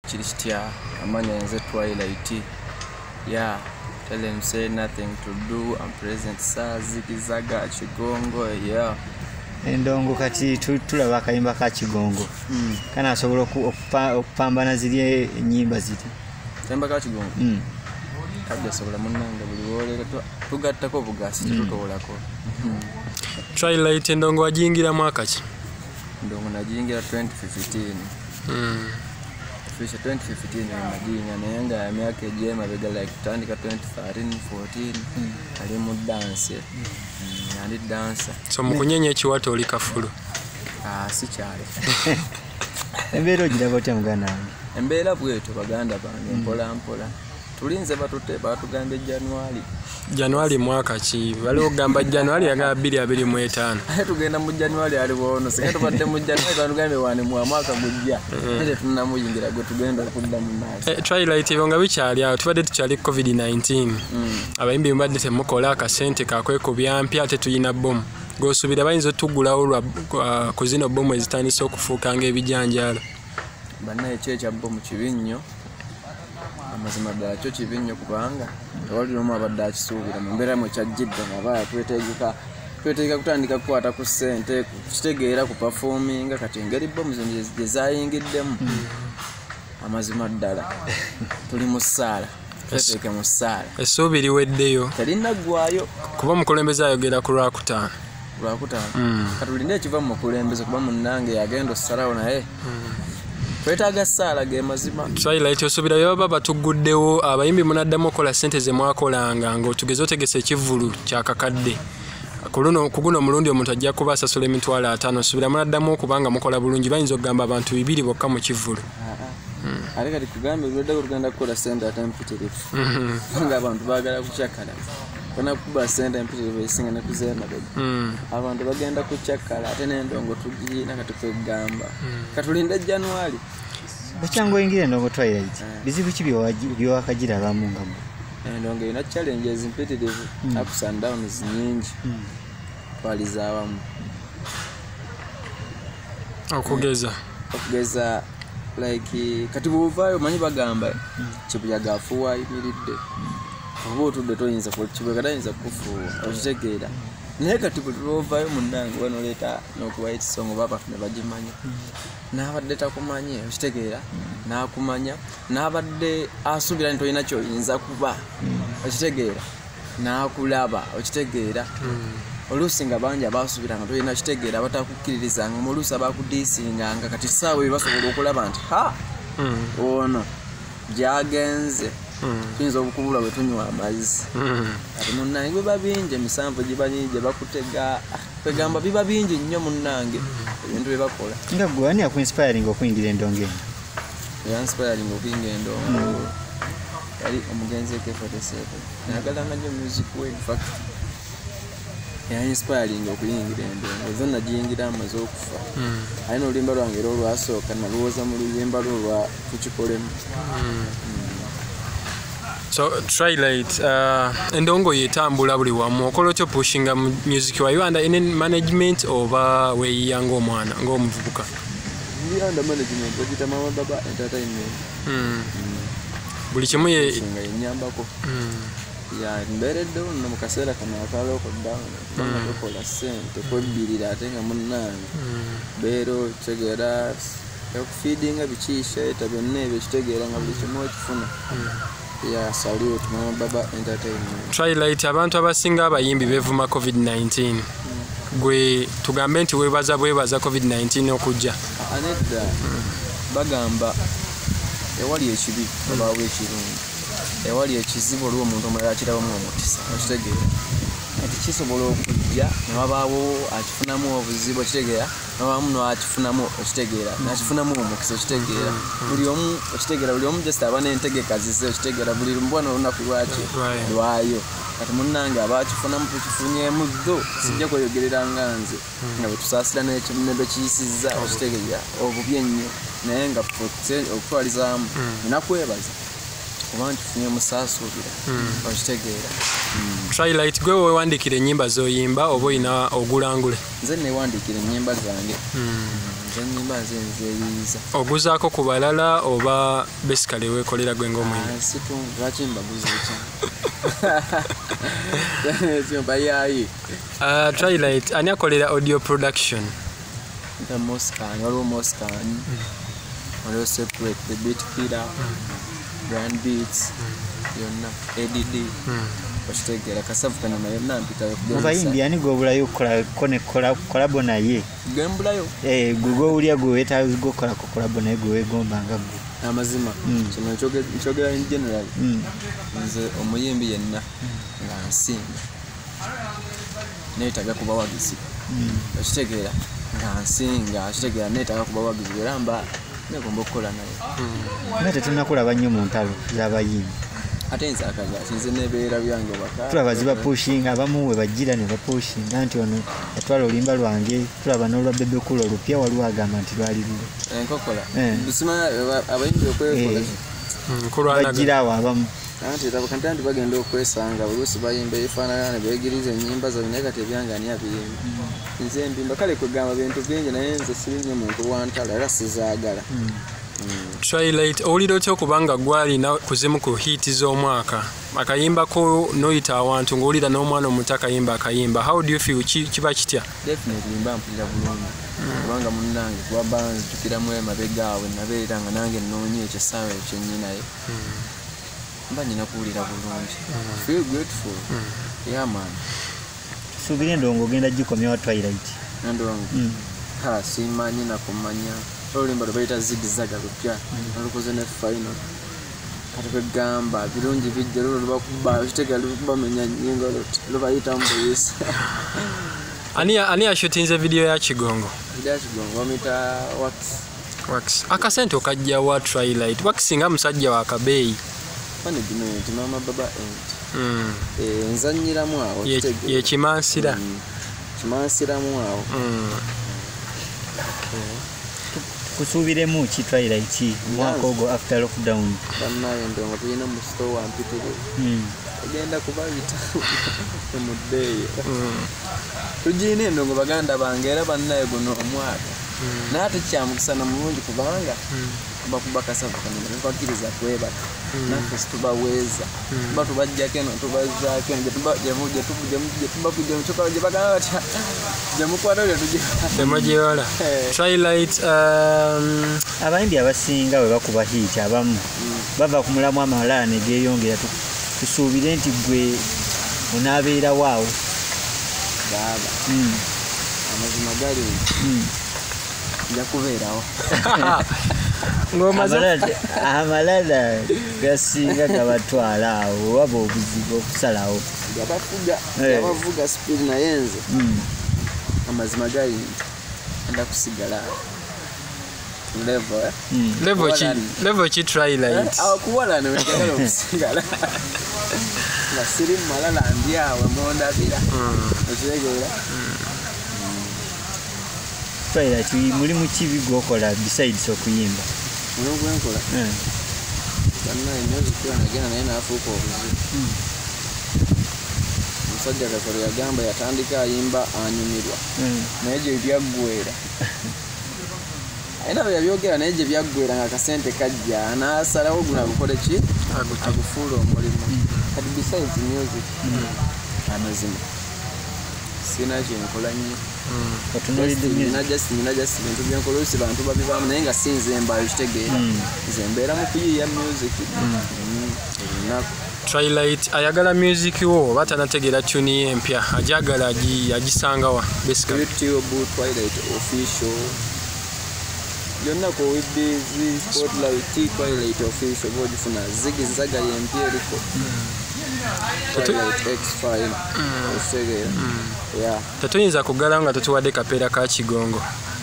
Chiristya amanya nze Twilight. Yeah, tell him say nothing to do. I'm present saa zikizaga Kigongo. Yeah. Endongo kati tulaba akayimba ka Kigongo. Kana asobola okupambana ziri ennyimba ziti. Kayimba ka Kigongo. Kabya sobola munnanga buli wolera tugattako bugasi tutolako. Twilight endongo wajingira mwaka ki? Ndongo najingira 2015. Fisha 2015 najinya nayenga ya miaka ejema bega like tandika 2013 14 ali mu dance. Ndi dancer. So mukunyenye ekiwato oli kafulu. Si kyale. Embeera ogira botya muganda wange? Embeera bweto baganda bange mpola mpola. Tulinze batugambye January mwaka ki? Bali ogamba January ya 2025. Tugenda mu January ali wono. Singa tubadde mu January banugambye wane mu mwaka gujja. Nete tunamuyingira gwe tugenda okudda mu nasi. Twilight ebonga bikyali awo tubadde tukyali COVID-19. Abayimbi mbadde temukola akasente kakwekubya mpya ate tuyina bomu. Gosubira bayinza otugulawo lwa kuzino bomu ezitandise okufuuka ng'ebijanjaalo. Bannaye ekyo bomu kibinnyo. Amazima ddala kyo kibinnyo kubanga tewali n'omu abadde akisuubira mu mbeera mwe kyajjidde ng'aba twetegeka kutandika kukwata ku ssente kitegeera ku performinga kati engeri bomu zino gye zaayingiddemu amazima ddala tuli mu ssaala tweteeke mu ssaala essuubi liweddeyo terinaggwayo kuba omukulembeze ayogera ku Lwakutaano katuline ekiva mu mukulembeze kuba munnange yagenda ossalawo naye twetaaga ssaala ge mazima. Twilight osubira baba batuguddewo abayimbi munaddamu okola ssente ze mwakolanga ng'otugeze otegese ekivvulu kyakakadde. Kuguno omulundi omuntu ajja kuba asasula emitwalo 5 osubira munaddamu okubanga mukola bulungi bayinza okugamba abantu 2 bokka mu kivvulu. Ate kati kugambe lweddago tugenda kukola ssente ate mpitirivu. Ng'abantu baagala kukyakala. Kona kuba ssente mpitirivu esinga ne kuzemabega. Abantu bagenda kukyakala ate n'endongo tugirina kati kwegamba. Katulinde January. Bachango ingire ndongo Twilight. Bizibu ki byowakagirabamu ngamo? Endongo ina challenges mpitirivu ups and downs nyingi. Twaliza awamu. Okugeza like kati buvayo manyi bagamba kibuya gafuwa imiridde. Obo tudde toyinza ko kibuya kayinza kufuwa okitegeera. Naye kati buvayo munnange wano leta n'okuba ekisongo baba ne bagimanya. N'abadde takumanye okitegeera n'akumanya n'abadde asubira nti olina kyoyinza kuba okitegeera n'akulaba okitegeera oluusi nga bangi abaasubiranga tolina kitegeera batakukkiririzanga oluusi abakudiisinganga kati ssaawa we basobola okulaba nti ono gyagenze tuyinza obukubula bwe tunywa amazzi kati munnange biba bingi emisanvu giba nyingi gye bakutega kwegamba biba bingi nnyo munnange ebintu bye bakola nga gwe ani akuinspiring okuyingira endongo eno? Inspiring okuyingira endongo yali omugenzi K47 nayagalanga nnyo music we in fact inspiring okuyingira endongo zo nagiyingira amaze okufa alina oluyimba lwange era olwasooka nalowooza mu luyimba lwo lwa tukikolemu. So Twilight endongo yetambula buli wamu okola otyo pushinga music wa you under any management oba weeyanga omwana ng'omuvubuka? Ndi under management bagita Mama Baba Entertainment. Buli kimu ye singa yenyambako ya mberedde no mukaseera kano akaloko down banga kola ssente kwebirira ate nga munnange beero kitegeera okufeedinga bikiisha byonna ebyo kitegeera nga buli kimu ekifuna. Yeah, salute Mama Baba Entertainment. Twilight abantu abasinga abayimbi bevuma COVID-19. Gwe tugambe nti webaza COVID-19 okujja. Anedda bagamba ewali ekibi obawo ekirungi. Ewali ekizibu olwo omuntu omulala akirabamu omukisa. Okitegeera. Ati kisobola okujja nabaawo akifunamu obuzibu okitegeera. Nabamu no akifunamu okitegeera. Nakifunamu omukisa okitegeera. Buli omu okitegeera buli omu just abana entegeka zize okitegeera buli mbwana olunaku lwaki lwayo. Kati munnange abakifunamu tukifunyeemu ddo sijja kweyogerera nganze nga bwe tusaasira n'ekimebe kiyisizza okitegeera obubi ennyo naye nga okutwalizaamu nakwebaza kuba ntufunye musaasuubira okitegeera. Twilight gwe weewandikira ennyimba z'oyimba oba olina ogulangule? Nze neewandikira ennyimba zange. Nze ennyimba nze nzeeyiiza. Oguzaako ku balala oba basically weekolera gwe ng'omuyimbi? Situndu lwaki mbaguza ekyo. Ekyo mbayaayi. Twilight ani akolera audio production? Nta Moscan, waliwo Moscan. Waliwo Separate, The Beat Killer, Brand Beats, yonna, ADD. Okitegeera Kasavu Kanyama yonna mpitayo kugeza. Omuyimbi ani gw'obulayo okukolako kolabo naye? Gwe mbulayo? Gwe owulira gwe weetaaga okukolako kolabo naye gwe weegombanga gwe. Amazima kino nkyogera in general. Nze omuyimbi yenna nga nsinga neetaaga kuba wagizi. Okitegeera nga nsinga, okitegeera neetaaga kuba wagizi era mba negomba okukola naye. Naye tetunnakulaba nnyo mu ntalo z'abayimbi. Ate nze akaza nze nebeera byange waka. Tulaba zibapushinga abamu we bajjira ne bapushinga nti ono yatwala oluyimba lwange, tulaba n'olwa Bebe Cool olupya waliwo agamba nti lwali lulo. Enkokola. Bisima abayimbi okwekola. Bajjira awo abamu. Anti tabakantandi bagenda okwesanga oluusi bayimba ebifaanana ne beegiriza ennyimba zaabwe naye kati ebyange ani abiyimba. Nze mbimba kale kwegamba bintu bingi naye nze sirinnyo muntu wa ntalo era sizaagala. Twilight owulira otya okubanga gwalina kuzimu ku hiti z'omwaka akayimbako noyita awantu ng'owulira n'omwana omuto akayimba akayimba, how do you feel? Kiba kitya? Definitely mba mpulira bulungi kubanga munnange kuba banzijukiramu emabega awe nabeera nga nange nnoonye ekyo essaawa ekyo nnyinayo mba nnyina kuwulira bulungi. Feel grateful. Yeah man. Suubira endongo ogenda gikomya wa Twilight? Endongo simanyi nakumanya oluyimba lwebayita zigizaga lupya olukoze ne final kati kwegamba birungi bijja lolo lubakuba kitegera lubamenya nyingo lubayita mbuyisa. Ani ashutinze video ya Kigongo? Video ya Kigongo wamita Wax. Akasente okajja wa Twilight wakisinga musajja wa kabeeyi fane dineti mama baba end nzanyiramu awo ye kimansira kimansiramu awo. Kusuubiremu ki Twilight mwaka ogwo after lockdown? Bannaye ndongo tulina mu store wampitire egenda kubayita emuddeeyo tugina endongo baganda bange era bannaye guno omwaka naye ate kyamukisana mulungi kubanga bakuba Kasavu Kanyama nebakkiriza kwebaka naffe situbaweeza tuba tubajjako eno tubazaako eno gyetubakuja mukyokalo gye bagamba batya gyemukwata olyo temugyewola. Twilight abayimbi abasinga bwe bakuba hit abamu bava ku mulamu amalala ne geeyongera. Tusuubire nti gwe onaabeerawo awo baba amazima gali nja kubeerawo. Amalala gasinga gabatwala awo waba obuzibu okusalawo gabavuga speed naye nze amazima gali enda kusigala level ki Twilight akuwala newegagala okusigala nga siri mumalala ndi awe mondabira okitegeera. Twilight mulimu kibi gwokola besides okuyimba? Mulimu gwenkola bannaye music nagenda naye naafuuka obuzibu. Omusajja Kakolo yagamba yatandika ayimba anyumirwa naye gye byaggwera ayina bwe yabyogera naye gye byaggwera nga akasente kajja naasalawo guno agukole ki agufuula omulimu. Kati besides music amazima sina kyenkola nnyo. Nina just bintu byenkola oluusi bantu babivaamu naye nga si nze mbaayo kitegeera nze mbeera mu kuyiiya music olunaku. Twilight ayagala music wo oba tanategeera tune ye empya ajagala agisangawa? YouTube Twilight official yonna ko webbizi Spotlight Twilight official bwogifuna zigizaga yempya eriko Twilight X5 osegeera. Tetuyinza kugala nga tetuwadde kapeera ka Kigongo.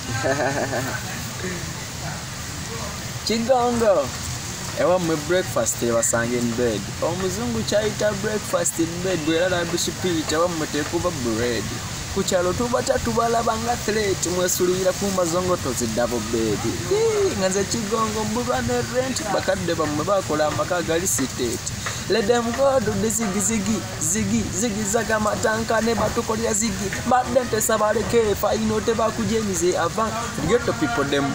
Kigongo ewammwe breakfast ebasanga in bed. Omuzungu kyayita breakfast in bed bwera nabisipita ewammwe tekuba bread ku kyalo tubata tubalabanga threat mwesulira ku mazongoto ziddabo baby nga nze kigongo mbulwa ne rent bakadde bamwe bakola amaka gali state let them go do the zigi zaga matanka ne batukolya zigi badde ntesa baleke faino tebakujenize avant get the people them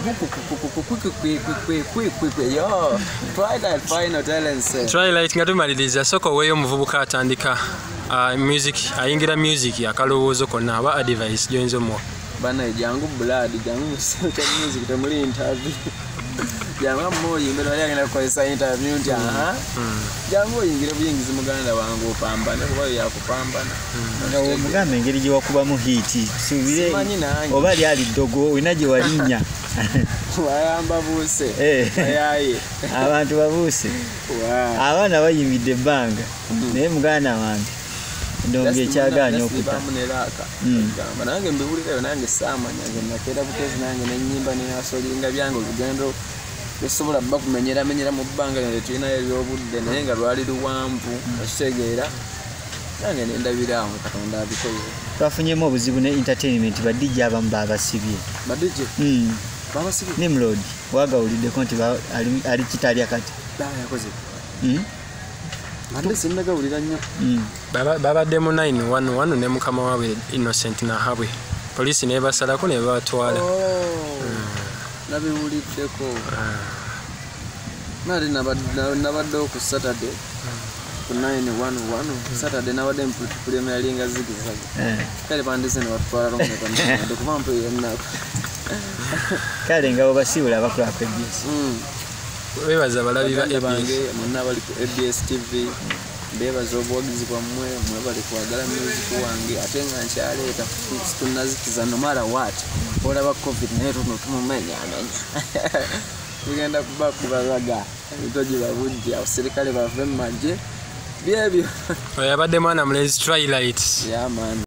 quick yo Twilight final talents Twilight nga tumaliriza soko weyo muvubuka atandika music ayingira music akalowoozo konna aba advice joinzo mo bana jangu blood jangu search music temuli interview jangu Omuyimbi bali agenda kukozesa interview nti jangu oyingire buyingizi muganda wangu opambane kuba yakupambana omugambe engeri gye wakubamu hiti subire oba ali ali ddogo olina gye walinya wayamba buuse ayaye abantu babuuse abaana bayimbidde ebbanga naye muganda wange ndonge ekyagaanya okuta gamba nange mbiwulirayo nange saamanya nge nakeera butezi nange nenyimba nenasolinga byange olugendo lusobola bakumenyera mu bbanga nyo tulinayo ebyobudde naye nga lwali luwanvu okitegeera nange nendabiraawo katonda abikoze twafunyemu obuzibu ne entertainment badijja abamu babasibye badijje babasibye Nimrod wagawuliddeko nti ali kitalya kati yakoze ande sindagawulira nnyo babadde mu 911 ne mukama waabwe Innocent nahabwe poliisi nebasalako ne batwala nabiwuliddeko nali nabadde ku Saturday ku 911 Saturday nabadde mpulira yalinga zigizaga kale bandise ne batwala lomwe kumampe yennaku kale nga obasiibula abakola ku ABS bebaza balabi ba ABS monna bali ku ABS TV bebaza obuwagizi bwammwe mwe bali kwagala music wange ate nga nkyaleeta tunazikiza no matter what olaba covid naye tumumenya tugenda kubakubazaga ebitogi babujja abaserikale bave mu magye byebyo oyabadde mwana mulezi Twilight yeah man